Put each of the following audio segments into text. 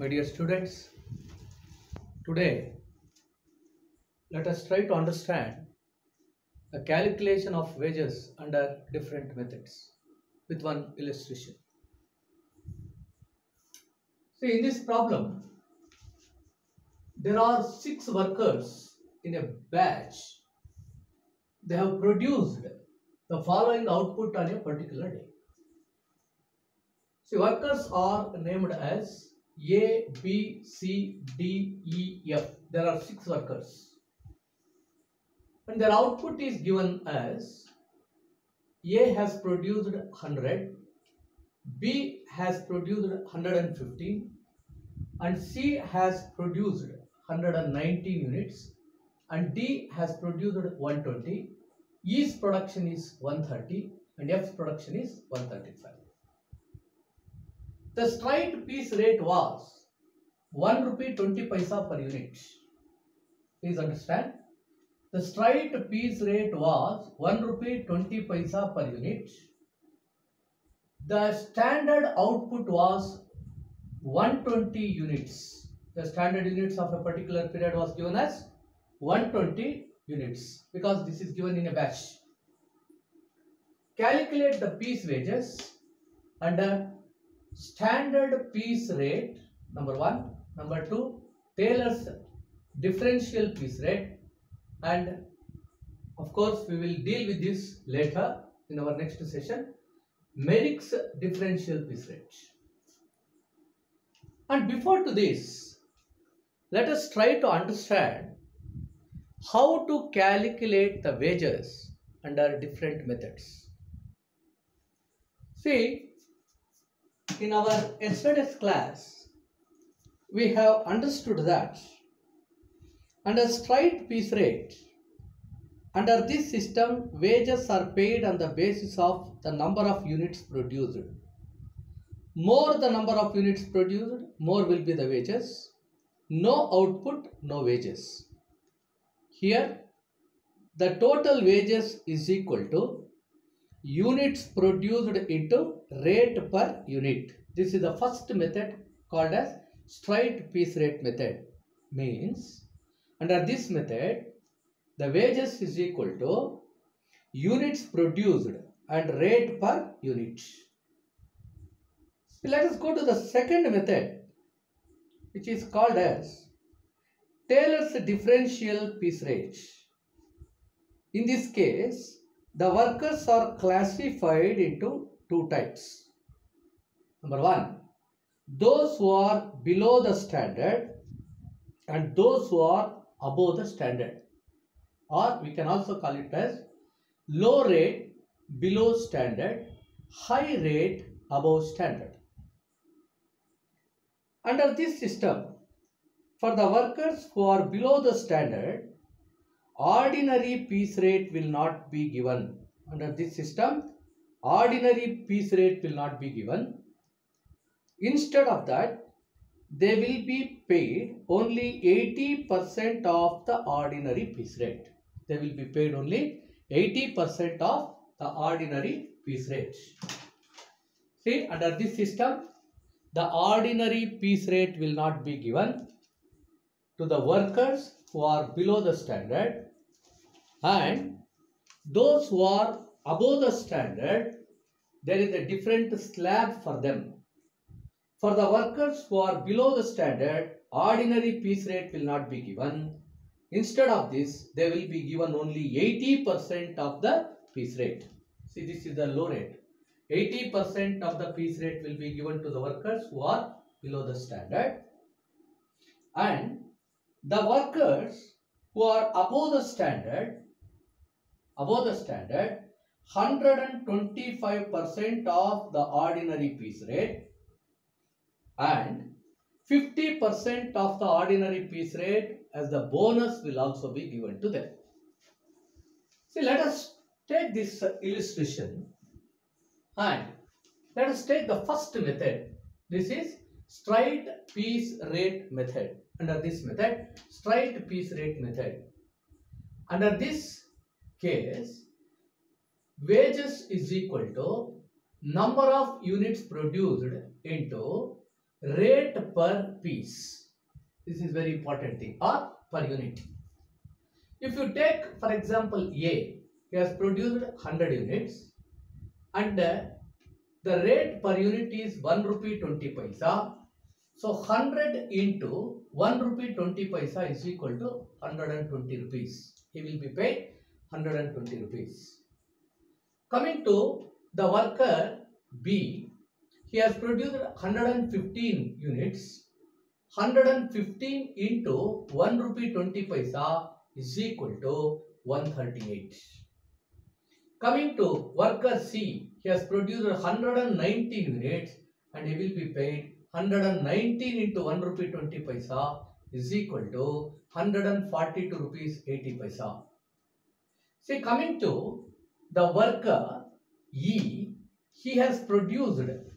My dear students, today let us try to understand the calculation of wages under different methods with one illustration. See, in this problem, there are 6 workers in a batch. They have produced the following output on a particular day. See, workers are named as A, B, C, D, E, F. There are 6 workers. And their output is given as A has produced 100, B has produced 115, and C has produced 119 units, and D has produced 120. E's production is 130 and F's production is 135. The straight piece rate was 1 rupee 20 paisa per unit. Please understand. The straight piece rate was 1 rupee 20 paisa per unit. The standard output was 120 units. The standard units of a particular period was given as 120 units because this is given in a batch. Calculate the piece wages under standard piece rate, number 1. Number 2, Taylor's differential piece rate, and of course we will deal with this later in our next session, Merrick's differential piece rate. And before to this, let us try to understand how to calculate the wages under different methods. See, in our yesterday's class, we have understood that under straight piece rate, under this system, wages are paid on the basis of the number of units produced. More the number of units produced, more will be the wages. No output, no wages. Here, the total wages is equal to units produced into rate per unit. This is the first method called as straight piece rate method. Means, under this method, the wages is equal to units produced and rate per unit. Let us go to the second method, which is called as Taylor's differential piece rate. In this case, the workers are classified into 2 types. Number 1, those who are below the standard and those who are above the standard. Or we can also call it as low rate below standard, high rate above standard. Under this system, for the workers who are below the standard, ordinary piece rate will not be given. Under this system, ordinary piece rate will not be given. Instead of that, they will be paid only 80% of the ordinary piece rate. They will be paid only 80% of the ordinary piece rate. See, under this system, the ordinary piece rate will not be given to the workers who are below the standard, and those who are above the standard, there is a different slab for them. For the workers who are below the standard, ordinary piece rate will not be given. Instead of this, they will be given only 80% of the piece rate. See, this is the low rate. 80% of the piece rate will be given to the workers who are below the standard. And the workers who are above the standard, 125% of the ordinary piece rate and 50% of the ordinary piece rate as the bonus will also be given to them. See, let us take this illustration and let us take the first method. This is straight piece rate method. Under this method, straight piece rate method. Under this case, wages is equal to number of units produced into rate per piece. This is very important thing, or per unit. If you take, for example, A, he has produced 100 units and the rate per unit is 1 rupee 20 paisa. So 100 into 1 rupee 20 paisa is equal to 120 rupees. He will be paid 120 rupees. Coming to the worker B, he has produced 115 units. 115 into 1 rupee 20 paisa is equal to 138. Coming to worker C, he has produced 119 units and he will be paid 119 into 1 rupee 20 paisa is equal to 142 rupees 80 paisa. See, coming to the worker E, he has produced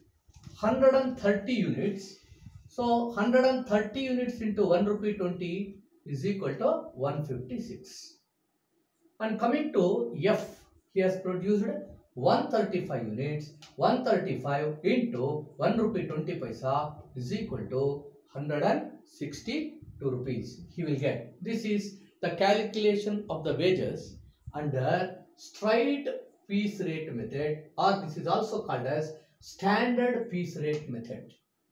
130 units. So 130 units into 1 rupee 20 is equal to 156. And coming to F, he has produced 135 units. 135 into 1 rupee 20 paisa is equal to 162 rupees. He will get. This is the calculation of the wages under straight piece rate method, or this is also called as standard piece rate method.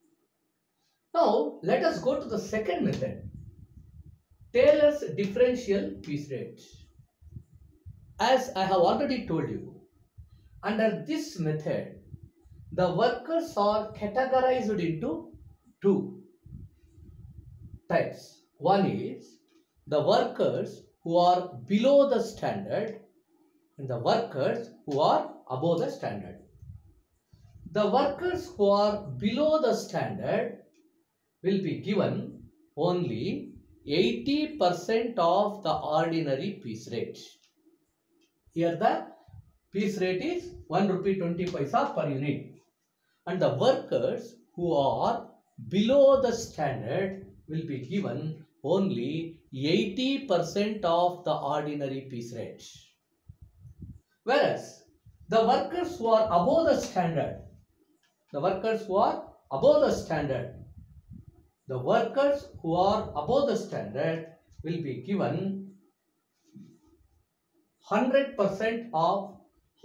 Now let us go to the second method, Taylor's differential piece rate. As I have already told you, under this method, the workers are categorized into two types. One is the workers who are below the standard and the workers who are above the standard. The workers who are below the standard will be given only 80% of the ordinary piece rate. Here the piece rate is 1 rupee 20 paisa per unit. And the workers who are below the standard will be given only 80% of the ordinary piece rate. Whereas the workers who are above the standard, the workers who are above the standard will be given 100% of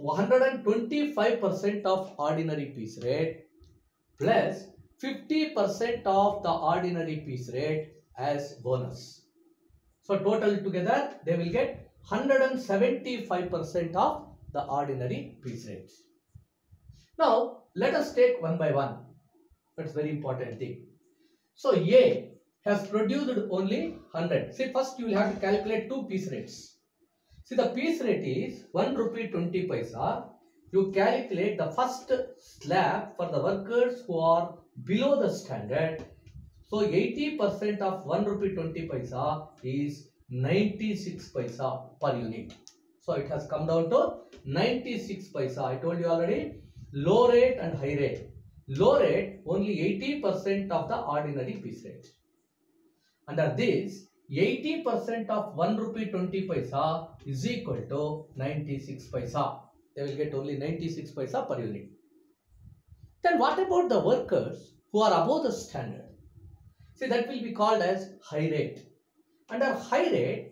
125% of ordinary piece rate plus 50% of the ordinary piece rate as bonus. So total together they will get 175% of the ordinary piece rate. Now let us take one by one. That's very important thing. So A has produced only 100. See, first you will have to calculate two piece rates. See, the piece rate is 1 rupee 20 paisa. You calculate the first slab for the workers who are below the standard. So 80% of 1 rupee 20 paisa is 96 paisa per unit. So it has come down to 96 paisa. I told you already, low rate and high rate. Low rate only 80% of the ordinary piece rate. Under this, 80% of 1 rupee 20 paisa is equal to 96 paisa. They will get only 96 paisa per unit. Then what about the workers who are above the standard? See, that will be called as high rate. Under high rate,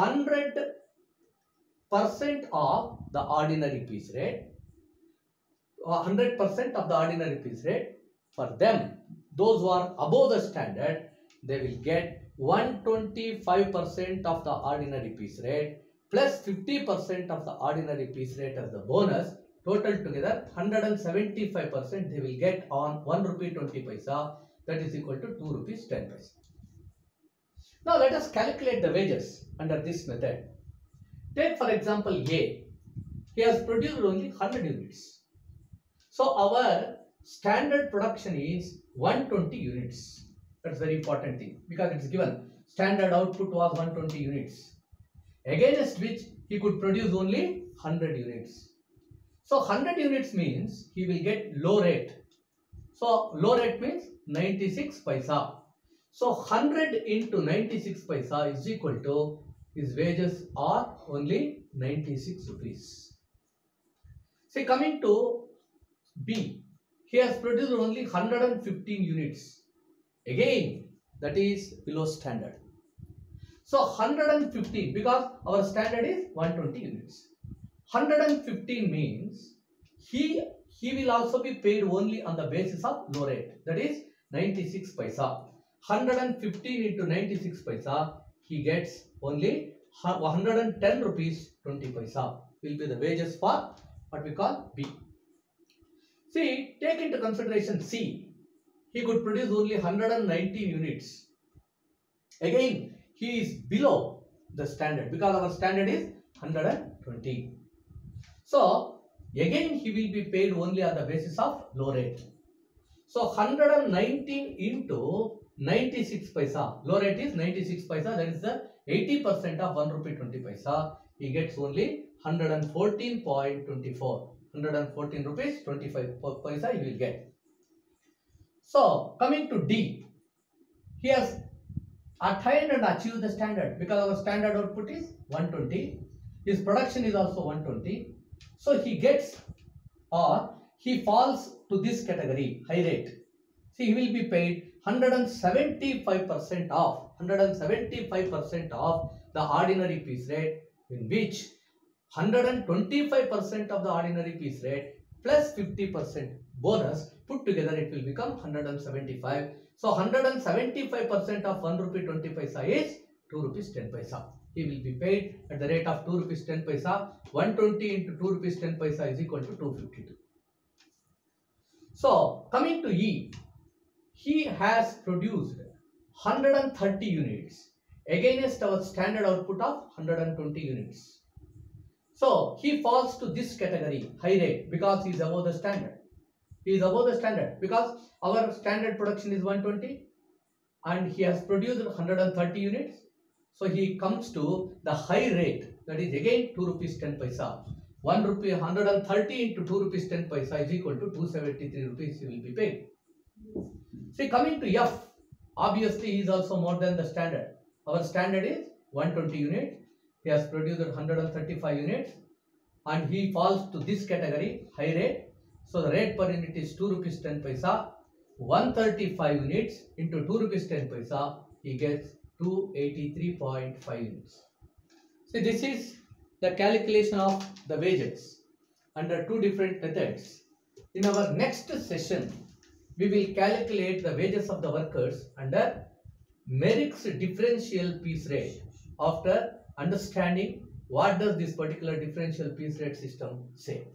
100% of the ordinary piece rate, 100% of the ordinary piece rate, for them, those who are above the standard, they will get 125% of the ordinary piece rate plus 50% of the ordinary piece rate as the bonus. Total together 175% they will get on 1 rupee 20 paisa, that is equal to 2 rupees 10 paisa. Now let us calculate the wages under this method. Take for example A. He has produced only 100 units. So our standard production is 120 units. That's very important thing because it's given standard output was 120 units, against which he could produce only 100 units. So 100 units means he will get low rate. So low rate means 96 paisa. So 100 into 96 paisa is equal to his wages are only 96 rupees. See, coming to B, he has produced only 115 units. Again, that is below standard. So 115, because our standard is 120 units. 115 means he will also be paid only on the basis of low rate, that is 96 paisa. 115 into 96 paisa, he gets only 110 rupees 20 paisa will be the wages for what we call B. See, take into consideration C. He could produce only 119 units. Again, he is below the standard because our standard is 120. So, again he will be paid only on the basis of low rate. So, 119 into 96 paisa, low rate is 96 paisa, that is the 80% of 1 rupee 20 paisa. He gets only 114.24. 114 rupees 25 paisa he will get. So, coming to D, he has attained and achieved the standard because our standard output is 120. His production is also 120. So, he gets or he falls to this category, high rate. See, he will be paid 175% of 175% of the ordinary piece rate, in which 125% of the ordinary piece rate plus 50% bonus put together it will become 175. So 175% of 1 rupee 20 paisa is 2 rupees 10 paisa. He will be paid at the rate of 2 rupees 10 paisa. 120 into 2 rupees 10 paisa is equal to 252. So coming to E, he has produced 130 units against our standard output of 120 units. So he falls to this category, high rate, because he is above the standard. He is above the standard because our standard production is 120 and he has produced 130 units. So he comes to the high rate, that is again 2 rupees 10 paisa. 1 rupee 130 into 2 rupees 10 paisa is equal to 273 rupees he will be paid. See, coming to F, obviously he is also more than the standard. Our standard is 120 units. He has produced 135 units and he falls to this category, high rate. So the rate per unit is 2 rupees 10 paisa. 135 units into 2 rupees 10 paisa, he gets 283.5 units. See, this is the calculation of the wages under two different methods. In our next session, we will calculate the wages of the workers under Merrick's differential piece rate after understanding what does this particular differential piece rate system say.